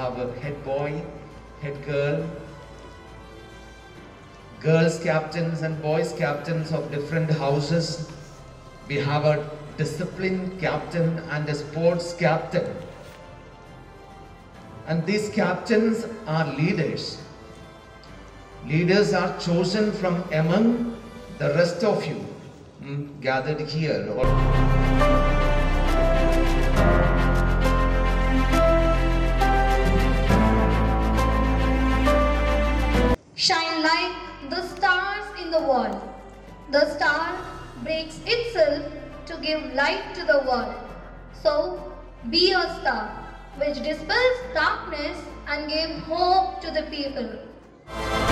have a head boy, head girl, girls captains and boys captains of different houses. We have a discipline captain and a sports captain. And these captains are leaders. Leaders are chosen from among the rest of you gathered here. Shine like the stars in the wall. The star breaks itself to give light to the world. So, be a star which dispels darkness and give hope to the people.